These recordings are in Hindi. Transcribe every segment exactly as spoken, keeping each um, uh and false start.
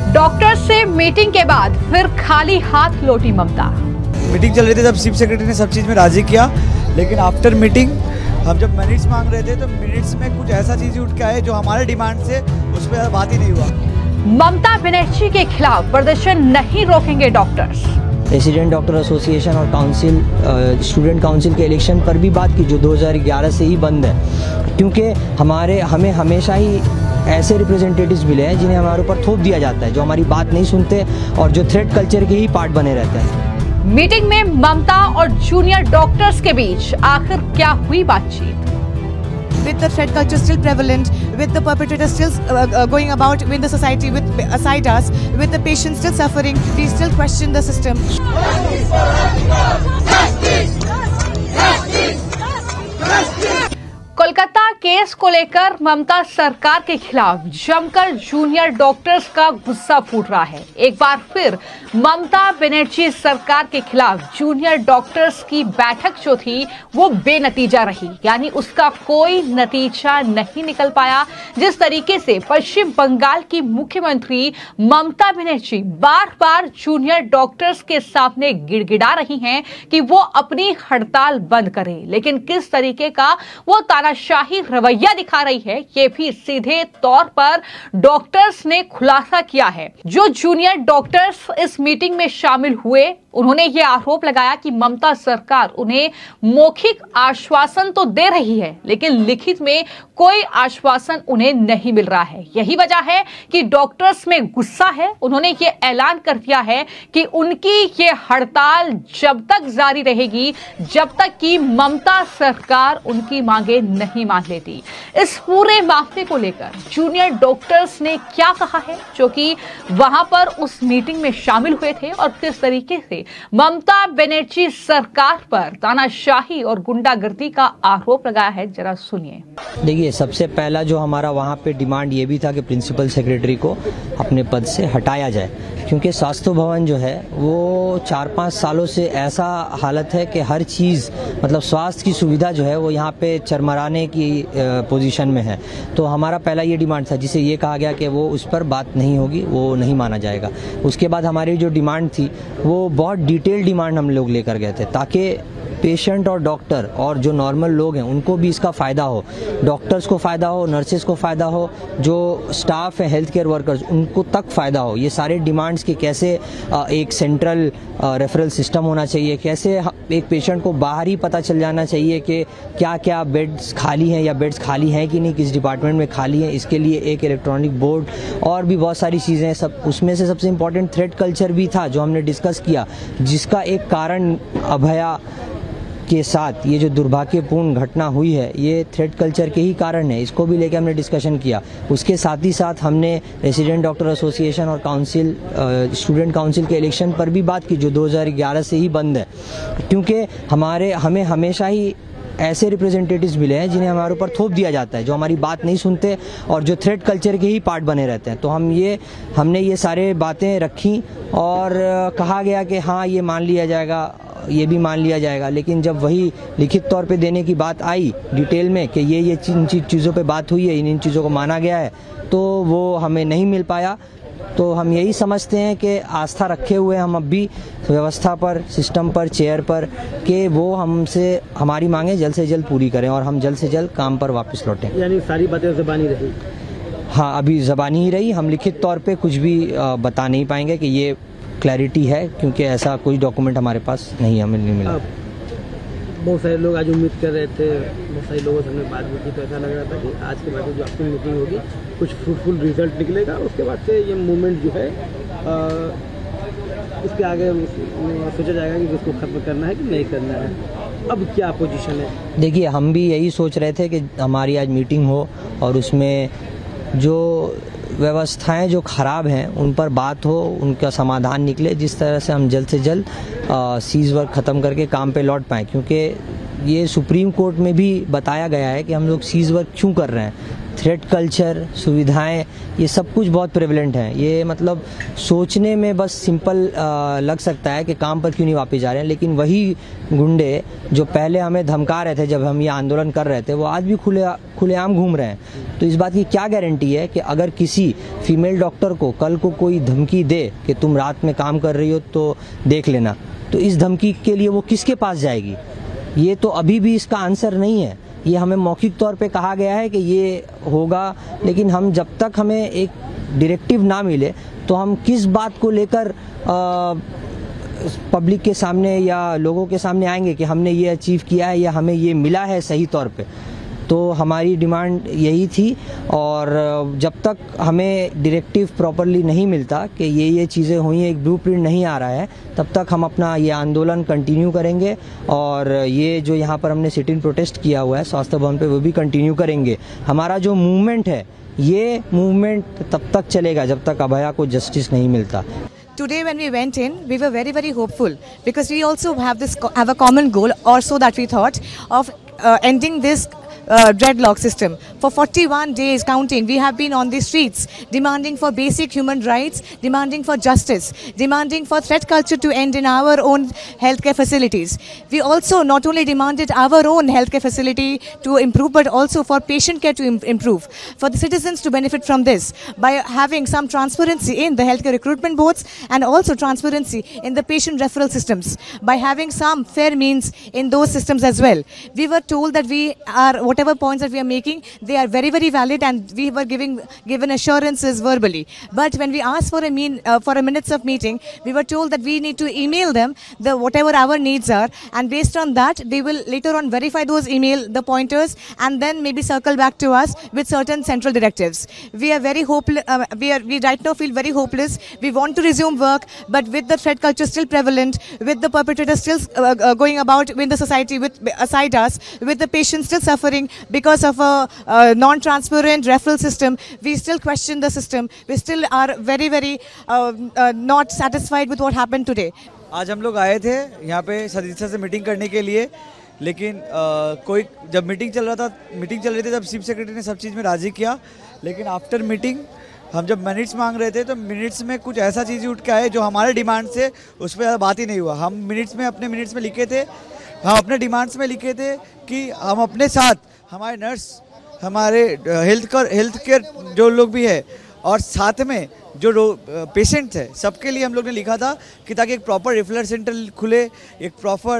डॉक्टर से मीटिंग के बाद फिर खाली हाथ लौटी ममता। मीटिंग चल रही थी, तब चीफ सेक्रेटरी ने सब चीज में राजी किया, लेकिन आफ्टर मीटिंग हम जब मिनट्स मांग रहे थे तो मिनट्स में कुछ ऐसा चीज उठ के आए जो हमारे डिमांड से उस पर बात ही नहीं हुआ। ममता बनर्जी के खिलाफ प्रदर्शन नहीं रोकेंगे डॉक्टर्स। रेसिडेंट डॉक्टर एसोसिएशन और काउंसिल स्टूडेंट काउंसिल के इलेक्शन पर भी बात की जो दो हज़ार ग्यारह से ही बंद है, क्योंकि हमारे हमें हमेशा ही ऐसे रिप्रेजेंटेटिव्स मिले हैं जिन्हें हमारे ऊपर थोप दिया जाता है, जो हमारी बात नहीं सुनते और जो थ्रेट कल्चर के ही पार्ट बने रहते हैं। मीटिंग में ममता और जूनियर डॉक्टर्स के बीच आखिर क्या हुई बातचीत? With the threat culture still prevalent, with the perpetrators still uh, uh, going about in the society with aside us, with the patients still suffering, we still question the system. Kolkata case को लेकर ममता सरकार के खिलाफ जमकर जूनियर डॉक्टर्स का गुस्सा फूट रहा है। एक बार फिर ममता बनर्जी सरकार के खिलाफ जूनियर डॉक्टर्स की बैठक जो थी वो बेनतीजा रही, यानी उसका कोई नतीजा नहीं निकल पाया। जिस तरीके से पश्चिम बंगाल की मुख्यमंत्री ममता बनर्जी बार बार जूनियर डॉक्टर्स के सामने गिड़गिड़ा रही हैं कि वो अपनी हड़ताल बंद करें, लेकिन किस तरीके का वो तानाशाही रवैया दिखा रही है ये भी सीधे तौर पर डॉक्टर्स ने खुलासा किया है। जो जूनियर डॉक्टर्स इस मीटिंग में शामिल हुए उन्होंने ये आरोप लगाया कि ममता सरकार उन्हें मौखिक आश्वासन तो दे रही है, लेकिन लिखित में कोई आश्वासन उन्हें नहीं मिल रहा है। यही वजह है कि डॉक्टर्स में गुस्सा है। उन्होंने ये ऐलान कर दिया है कि उनकी ये हड़ताल जब तक जारी रहेगी जब तक कि ममता सरकार उनकी मांगे नहीं मान लेती। इस पूरे मामले को लेकर जूनियर डॉक्टर्स ने क्या कहा है, जो कि वहां पर उस मीटिंग में शामिल हुए थे, और किस तरीके से ममता बनर्जी सरकार पर तानाशाही और गुंडागर्दी का आरोप लगाया है, जरा सुनिए। देखिए, सबसे पहला जो हमारा वहाँ पे डिमांड ये भी था कि प्रिंसिपल सेक्रेटरी को अपने पद से हटाया जाए, क्योंकि स्वास्थ्य भवन जो है वो चार पाँच सालों से ऐसा हालत है कि हर चीज़ मतलब स्वास्थ्य की सुविधा जो है वो यहाँ पे चरमराने की पोजीशन में है। तो हमारा पहला ये डिमांड था, जिसे ये कहा गया कि वो उस पर बात नहीं होगी, वो नहीं माना जाएगा। उसके बाद हमारी जो डिमांड थी वो बहुत डिटेल डिमांड हम लोग लेकर गए थे, ताकि पेशेंट और डॉक्टर और जो नॉर्मल लोग हैं उनको भी इसका फ़ायदा हो, डॉक्टर्स को फ़ायदा हो, नर्सेज को फ़ायदा हो, जो स्टाफ है हेल्थ केयर वर्कर्स उनको तक फ़ायदा हो। ये सारे डिमांड्स कि कैसे एक सेंट्रल रेफरल सिस्टम होना चाहिए, कैसे एक पेशेंट को बाहर ही पता चल जाना चाहिए कि क्या क्या बेड्स खाली हैं या बेड्स खाली हैं कि नहीं, किस डिपार्टमेंट में खाली हैं, इसके लिए एक इलेक्ट्रॉनिक बोर्ड और भी बहुत सारी चीज़ें सब। उसमें से सबसे इम्पोर्टेंट थ्रेट कल्चर भी था जो हमने डिस्कस किया, जिसका एक कारण अभया के साथ ये जो दुर्भाग्यपूर्ण घटना हुई है ये थ्रेट कल्चर के ही कारण है। इसको भी लेकर हमने डिस्कशन किया। उसके साथ ही साथ हमने रेसिडेंट डॉक्टर एसोसिएशन और काउंसिल स्टूडेंट काउंसिल के इलेक्शन पर भी बात की जो दो हज़ार ग्यारह से ही बंद है, क्योंकि हमारे हमें हमेशा ही ऐसे रिप्रेजेंटेटिव्स मिले हैं जिन्हें हमारे ऊपर थोप दिया जाता है, जो हमारी बात नहीं सुनते और जो थ्रेट कल्चर के ही पार्ट बने रहते हैं। तो हम ये हमने ये सारे बातें रखी और कहा गया कि हाँ ये मान लिया जाएगा, ये भी मान लिया जाएगा, लेकिन जब वही लिखित तौर पे देने की बात आई डिटेल में कि ये ये इन चीज़ों पे बात हुई है, इन इन चीज़ों को माना गया है, तो वो हमें नहीं मिल पाया। तो हम यही समझते हैं कि आस्था रखे हुए हम अब भी व्यवस्था पर, सिस्टम पर, चेयर पर, कि वो हमसे हमारी मांगे जल्द से जल्द पूरी करें और हम जल्द से जल्द काम पर वापस लौटें। यानी सारी बातें ज़बानी रही? हाँ, अभी ज़बानी ही रही। हम लिखित तौर पे कुछ भी बता नहीं पाएंगे कि ये क्लैरिटी है, क्योंकि ऐसा कोई डॉक्यूमेंट हमारे पास नहीं हमें नहीं मिला। बहुत सारे लोग आज उम्मीद कर रहे थे, बहुत सारे लोगों से हमने बात भी की, तो ऐसा लग रहा था कि आज के बाद जो आपकी मीटिंग होगी कुछ फ्रूटफुल रिजल्ट निकलेगा, उसके बाद से ये मूवमेंट जो है आ, उसके आगे सोचा जाएगा कि इसको खत्म करना है कि नहीं करना है। अब क्या पोजीशन है? देखिए, हम भी यही सोच रहे थे कि हमारी आज मीटिंग हो और उसमें जो व्यवस्थाएं जो ख़राब हैं उन पर बात हो, उनका समाधान निकले, जिस तरह से हम जल्द से जल्द सीज वर्क ख़त्म करके काम पे लौट पाएँ। क्योंकि ये सुप्रीम कोर्ट में भी बताया गया है कि हम लोग सीज वर्क क्यों कर रहे हैं। थ्रेट कल्चर, सुविधाएं, ये सब कुछ बहुत प्रेवलेंट हैं। ये मतलब सोचने में बस सिंपल लग सकता है कि काम पर क्यों नहीं वापस जा रहे हैं, लेकिन वही गुंडे जो पहले हमें धमका रहे थे जब हम ये आंदोलन कर रहे थे, वो आज भी खुले खुलेआम घूम रहे हैं। तो इस बात की क्या गारंटी है कि अगर किसी फीमेल डॉक्टर को कल को कोई धमकी दे कि तुम रात में काम कर रही हो तो देख लेना, तो इस धमकी के लिए वो किसके पास जाएगी? ये तो अभी भी इसका आंसर नहीं है। ये हमें मौखिक तौर पे कहा गया है कि ये होगा, लेकिन हम जब तक हमें एक डायरेक्टिव ना मिले तो हम किस बात को लेकर पब्लिक के सामने या लोगों के सामने आएंगे कि हमने ये अचीव किया है या हमें ये मिला है सही तौर पे। तो हमारी डिमांड यही थी, और जब तक हमें डायरेक्टिव प्रॉपरली नहीं मिलता कि ये ये चीज़ें हुई हैं, एक ब्लूप्रिंट नहीं आ रहा है, तब तक हम अपना ये आंदोलन कंटिन्यू करेंगे। और ये जो यहाँ पर हमने सिट इन प्रोटेस्ट किया हुआ है स्वास्थ्य भवन पे, वो भी कंटिन्यू करेंगे। हमारा जो मूवमेंट है, ये मूवमेंट तब तक चलेगा जब तक अभया को जस्टिस नहीं मिलता। Today when we went in, we were very very hopeful because we also have this have a common goal, or so that we thought, of uh, ending this Uh, dreadlock system. For forty-one days counting, we have been on the streets demanding for basic human rights, demanding for justice, demanding for threat culture to end in our own healthcare facilities. We also not only demanded our own healthcare facility to improve, but also for patient care to im improve, for the citizens to benefit from this by having some transparency in the healthcare recruitment boards, and also transparency in the patient referral systems, by having some fair means in those systems as well. We were told that we are, whatever points that we are making, they are very very valid, and we were giving given assurances verbally. But when we asked for a mean uh, for a minutes of meeting, we were told that we need to email them the whatever our needs are, and based on that they will later on verify those email the pointers, and then maybe circle back to us with certain central directives. We are very hopeless. Uh, we are we right now feel very hopeless. We want to resume work, but with the threat culture still prevalent, with the perpetrators still uh, uh, going about in the society with aside us, with the patients still suffering because of a, a non-transparent referral system, we still question the system. We still are very very uh, uh, not satisfied with what happened today. आज हम लोग आए थे यहाँ पे सदस्यता से मीटिंग करने के लिए, लेकिन आ, कोई जब मीटिंग चल रहा था मीटिंग चल रही थी तब चीफ सेक्रेटरी ने सब चीज़ में राजी किया, लेकिन आफ्टर मीटिंग हम जब मिनट्स मांग रहे थे तो मिनट्स में कुछ ऐसा चीज़ उठ के आए जो हमारे डिमांड से उस पर बात ही नहीं हुआ। हम मिनट्स में अपने मिनट्स में लिखे थे, हम अपने डिमांड्स में लिखे थे कि हम अपने साथ हमारे नर्स, हमारे हेल्थ कर हेल्थ केयर जो लोग भी है, और साथ में जो पेशेंट्स है, सबके लिए हम लोग ने लिखा था कि ताकि एक प्रॉपर रेफरल सेंटर खुले, एक प्रॉपर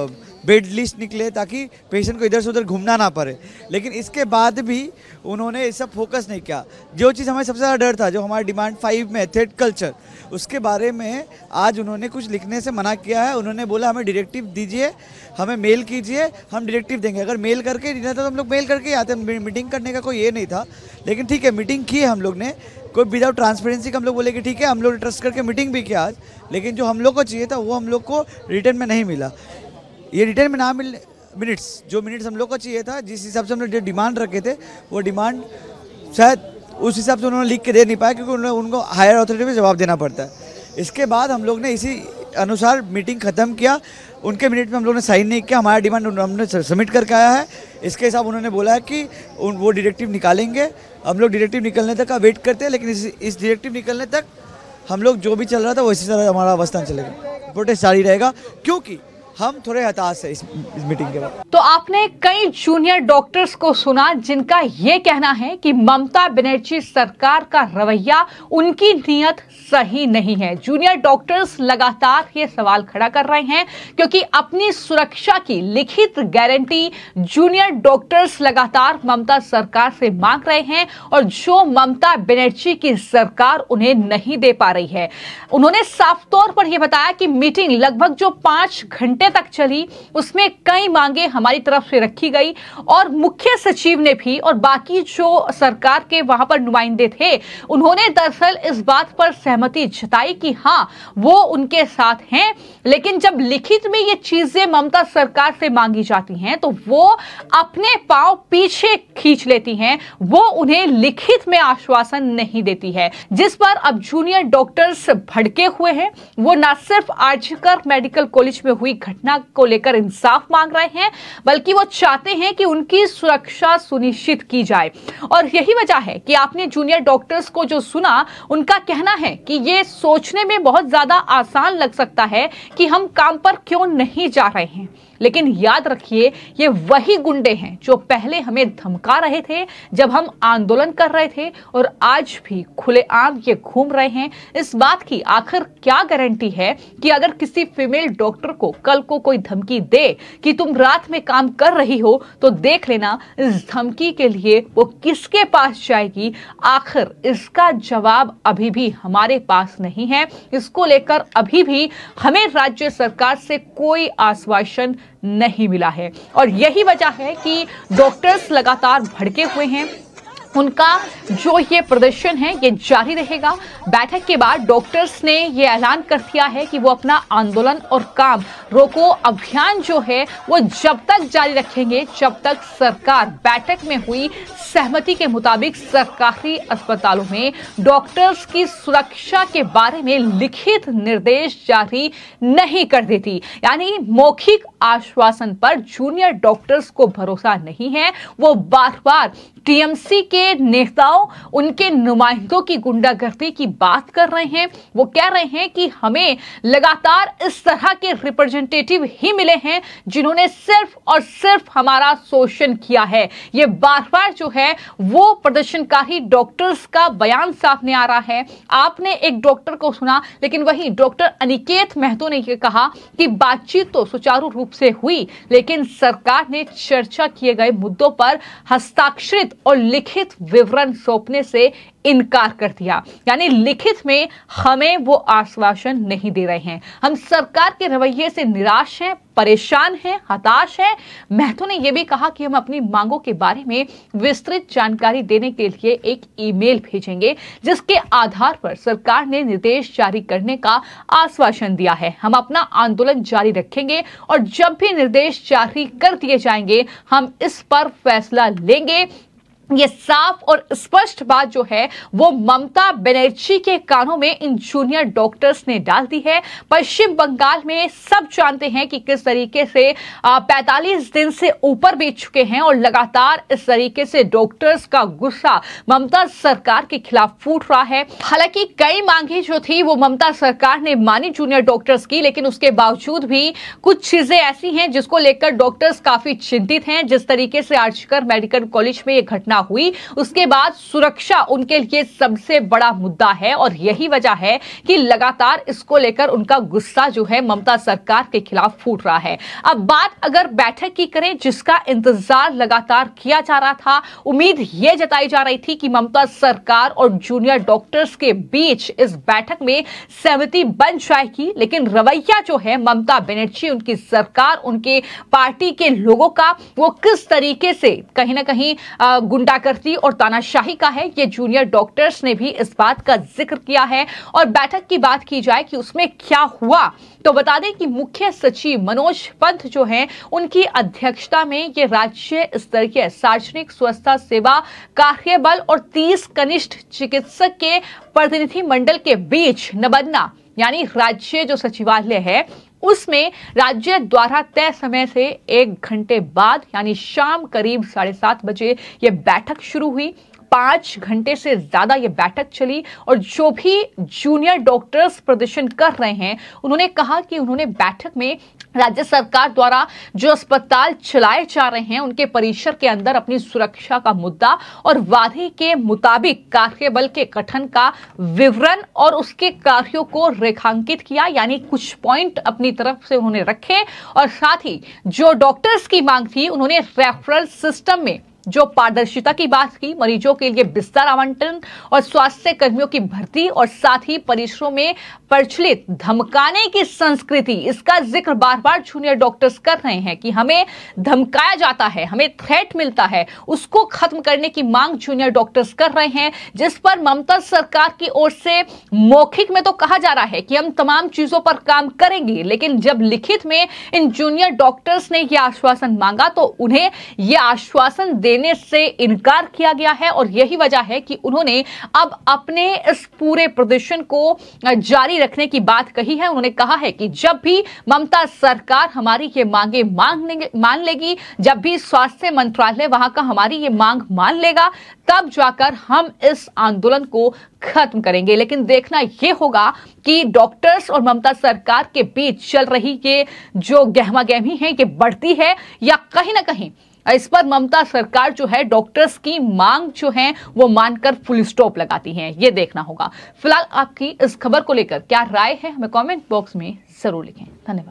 बेड लिस्ट निकले, ताकि पेशेंट को इधर से उधर घूमना ना पड़े। लेकिन इसके बाद भी उन्होंने इस सब फोकस नहीं किया। जो चीज़ हमें सबसे ज़्यादा डर था, जो हमारे डिमांड फाइव में थ्रेट कल्चर, उसके बारे में आज उन्होंने कुछ लिखने से मना किया है। उन्होंने बोला हमें डायरेक्टिव दीजिए, हमें मेल कीजिए, हम डायरेक्टिव देंगे। अगर मेल करके नहीं था तो हम लोग मेल करके आते, मीटिंग करने का कोई ये नहीं था। लेकिन ठीक है, मीटिंग की हम लोग ने, कोई विदाउट ट्रांसपेरेंसी का हम लोग बोले कि ठीक है, हम लोग ट्रस्ट करके मीटिंग भी किया आज, लेकिन जो हम लोग को चाहिए था वो हम लोग को रिटर्न में नहीं मिला। ये रिटर्न में ना मिल मिनट्स जो मिनट्स हम लोग को चाहिए था, जिस हिसाब से हम लोग जो डिमांड रखे थे, वो डिमांड शायद उस हिसाब से उन्होंने लिख के दे नहीं पाया, क्योंकि उन्होंने उनको हायर अथॉरिटी में जवाब देना पड़ता है। इसके बाद हम लोग ने इसी अनुसार मीटिंग ख़त्म किया। उनके मिनट में हम लोग ने साइन नहीं किया, हमारा डिमांड हमने सबमिट करके आया है। इसके हिसाब उन्होंने बोला है कि उन वो डायरेक्टिव निकालेंगे। हम लोग डायरेक्टिव निकलने तक का वेट करते हैं, लेकिन इस इस डायरेक्टिव निकलने तक हम लोग जो भी चल रहा था वो इसी तरह हमारा अवस्था चलेगा, प्रोटेस्ट जारी रहेगा, क्योंकि हम थोड़े हताश है इस, इस मीटिंग के बाद। तो आपने कई जूनियर डॉक्टर्स को सुना जिनका यह कहना है कि ममता बनर्जी सरकार का रवैया, उनकी नीयत सही नहीं है। जूनियर डॉक्टर्स लगातार ये सवाल खड़ा कर रहे हैं, क्योंकि अपनी सुरक्षा की लिखित गारंटी जूनियर डॉक्टर्स लगातार ममता सरकार से मांग रहे हैं, और जो ममता बनर्जी की सरकार उन्हें नहीं दे पा रही है। उन्होंने साफ तौर पर यह बताया कि मीटिंग लगभग जो पांच घंटे तक चली, उसमें कई मांगे हमारी तरफ से रखी गई, और मुख्य सचिव ने भी और बाकी जो सरकार के वहां पर नुमाइंदे थे, उन्होंने दरअसल इस बात पर सहमति जताई कि हां वो उनके साथ हैं। लेकिन जब लिखित में ये चीजें ममता सरकार से मांगी जाती हैं तो वो अपने पांव पीछे खींच लेती हैं, वो उन्हें लिखित में आश्वासन नहीं देती है, जिस पर अब जूनियर डॉक्टर्स भड़के हुए हैं। वो न सिर्फ आर्जिकर मेडिकल कॉलेज में हुई घटना को लेकर इंसाफ मांग रहे हैं, बल्कि वो चाहते हैं कि उनकी सुरक्षा सुनिश्चित की जाए। और यही वजह है कि आपने जूनियर डॉक्टर्स को जो सुना, उनका कहना है कि ये सोचने में बहुत ज्यादा आसान लग सकता है कि हम काम पर क्यों नहीं जा रहे हैं, लेकिन याद रखिए ये वही गुंडे हैं जो पहले हमें धमका रहे थे जब हम आंदोलन कर रहे थे, और आज भी खुलेआम ये घूम रहे हैं। इस बात की आखिर क्या गारंटी है कि अगर किसी फीमेल डॉक्टर को कल को कोई धमकी दे कि तुम रात में काम कर रही हो, तो देख लेना इस धमकी के लिए वो किसके पास जाएगी। आखिर इसका जवाब अभी भी हमारे पास नहीं है। इसको लेकर अभी भी हमें राज्य सरकार से कोई आश्वासन नहीं मिला है, और यही वजह है कि डॉक्टर्स लगातार भड़के हुए हैं। उनका जो ये प्रदर्शन है ये जारी रहेगा। बैठक के बाद डॉक्टर्स ने ये ऐलान कर दिया है कि वो अपना आंदोलन और काम रोको अभियान जो है वो जब तक जारी रखेंगे जब तक सरकार बैठक में हुई सहमति के मुताबिक सरकारी अस्पतालों में डॉक्टर्स की सुरक्षा के बारे में लिखित निर्देश जारी नहीं कर देती। यानी मौखिक आश्वासन पर जूनियर डॉक्टर्स को भरोसा नहीं है। वो बार बार टीएमसी के नेताओं, उनके नुमाइंदों की गुंडागर्दी की बात कर रहे हैं। वो कह रहे हैं कि हमें लगातार इस तरह के रिप्रेजेंटेटिव ही मिले हैं जिन्होंने सिर्फ और सिर्फ हमारा शोषण किया है। ये बार बार जो है वो प्रदर्शनकारी डॉक्टर्स का बयान सामने आ रहा है। आपने एक डॉक्टर को सुना, लेकिन वही डॉक्टर अनिकेत महतो ने यह कहा कि बातचीत तो सुचारू रूप से हुई, लेकिन सरकार ने चर्चा किए गए मुद्दों पर हस्ताक्षरित और लिखित विवरण सौंपने से इनकार कर दिया। यानी लिखित में हमें वो आश्वासन नहीं दे रहे हैं। हम सरकार के रवैये से निराश हैं, परेशान हैं, हताश हैं। महतो ने यह भी कहा कि हम अपनी मांगों के बारे में विस्तृत जानकारी देने के लिए एक ईमेल भेजेंगे, जिसके आधार पर सरकार ने निर्देश जारी करने का आश्वासन दिया है। हम अपना आंदोलन जारी रखेंगे और जब भी निर्देश जारी कर दिए जाएंगे हम इस पर फैसला लेंगे। ये साफ और स्पष्ट बात जो है वो ममता बनर्जी के कानों में इन जूनियर डॉक्टर्स ने डाल दी है। पश्चिम बंगाल में सब जानते हैं कि किस तरीके से पैंतालीस दिन से ऊपर बीत चुके हैं और लगातार इस तरीके से डॉक्टर्स का गुस्सा ममता सरकार के खिलाफ फूट रहा है। हालांकि कई मांगे जो थी वो ममता सरकार ने मानी जूनियर डॉक्टर्स की, लेकिन उसके बावजूद भी कुछ चीजें ऐसी हैं जिसको लेकर डॉक्टर्स काफी चिंतित हैं। जिस तरीके से आर्जिकर मेडिकल कॉलेज में यह घटना हुई, उसके बाद सुरक्षा उनके लिए सबसे बड़ा मुद्दा है, और यही वजह है कि लगातार इसको लेकर उनका गुस्सा जो है ममता सरकार के खिलाफ फूट रहा है। अब बात अगर बैठक की करें जिसका इंतजार लगातार किया जा रहा था, उम्मीद यह जताई जा रही थी कि ममता सरकार और जूनियर डॉक्टर्स के बीच इस बैठक में सहमति बन जाएगी, लेकिन रवैया जो है ममता बनर्जी, उनकी सरकार, उनके पार्टी के लोगों का, वो किस तरीके से कहीं ना कहीं गुंडागर्दी और तानाशाही का है, ये जूनियर डॉक्टर्स ने भी इस बात का जिक्र किया है। और बैठक की बात की जाए कि उसमें क्या हुआ, तो बता दें कि मुख्य सचिव मनोज पंत जो हैं, उनकी अध्यक्षता में ये राज्य स्तरीय सार्वजनिक स्वच्छता सेवा कार्यबल और तीस कनिष्ठ चिकित्सक के प्रतिनिधि मंडल के बीच नबन्ना यानी राज्य जो सचिवालय है उसमें राज्य द्वारा तय समय से एक घंटे बाद यानी शाम करीब साढ़े सात बजे ये बैठक शुरू हुई। पांच घंटे से ज्यादा ये बैठक चली और जो भी जूनियर डॉक्टर्स प्रदर्शन कर रहे हैं उन्होंने कहा कि उन्होंने बैठक में राज्य सरकार द्वारा जो अस्पताल चलाए जा रहे हैं उनके परिसर के अंदर अपनी सुरक्षा का मुद्दा और वादे के मुताबिक कार्यबल के गठन का विवरण और उसके कार्यों को रेखांकित किया, यानी कुछ पॉइंट अपनी तरफ से उन्होंने रखे और साथ ही जो डॉक्टर्स की मांग थी उन्होंने रेफरल सिस्टम में जो पारदर्शिता की बात की, मरीजों के लिए बिस्तर आवंटन और स्वास्थ्य कर्मियों की भर्ती और साथ ही परिसरों में प्रचलित धमकाने की संस्कृति, इसका जिक्र बार बार जूनियर डॉक्टर्स कर रहे हैं कि हमें धमकाया जाता है, हमें थ्रेट मिलता है, उसको खत्म करने की मांग जूनियर डॉक्टर्स कर रहे हैं, जिस पर ममता सरकार की ओर से मौखिक में तो कहा जा रहा है कि हम तमाम चीजों पर काम करेंगे, लेकिन जब लिखित में इन जूनियर डॉक्टर्स ने यह आश्वासन मांगा तो उन्हें यह आश्वासन दे देने से इनकार किया गया है और यही वजह है कि उन्होंने अब अपने इस पूरे प्रदर्शन को जारी रखने की बात कही है। उन्होंने कहा है कि जब भी ममता सरकार हमारी ये मांगे मान मान लेगी, जब भी स्वास्थ्य मंत्रालय वहां का हमारी ये मांग मान लेगा, तब जाकर हम इस आंदोलन को खत्म करेंगे। लेकिन देखना यह होगा कि डॉक्टर्स और ममता सरकार के बीच चल रही ये जो गहमागहमी है ये बढ़ती है या कहीं ना कहीं इस पर ममता सरकार जो है डॉक्टर्स की मांग जो है वो मानकर फुल स्टॉप लगाती है। ये देखना होगा। फिलहाल आपकी इस खबर को लेकर क्या राय है हमें कमेंट बॉक्स में जरूर लिखें। धन्यवाद।